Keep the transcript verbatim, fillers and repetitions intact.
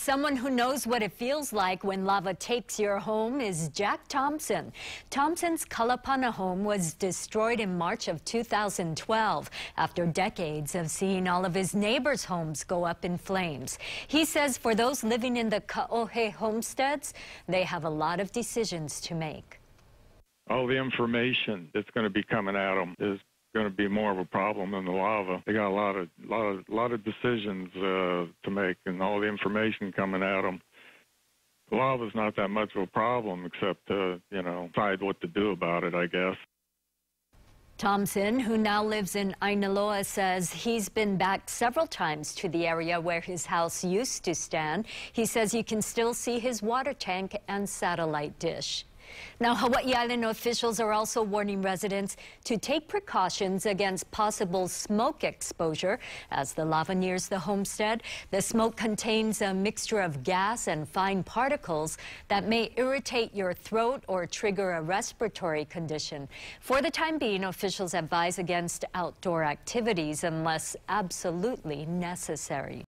Someone who knows what it feels like when lava takes your home is Jack Thompson. Thompson's Kalapana home was destroyed in March of two thousand twelve after decades of seeing all of his neighbors' homes go up in flames. He says for those living in the Kaohe homesteads, they have a lot of decisions to make. All the information that's going to be coming at them is going to be more of a problem than the lava. They got a lot of lot of lot of decisions uh, to make, and all the information coming at them. The lava's not that much of a problem, except to you know decide what to do about it, I guess. Thompson, who now lives in Ainaloa, says he's been back several times to the area where his house used to stand. He says you can still see his water tank and satellite dish. Now, Hawaii Island officials are also warning residents to take precautions against possible smoke exposure as the lava nears the homestead. The smoke contains a mixture of gas and fine particles that may irritate your throat or trigger a respiratory condition. For the time being, officials advise against outdoor activities unless absolutely necessary.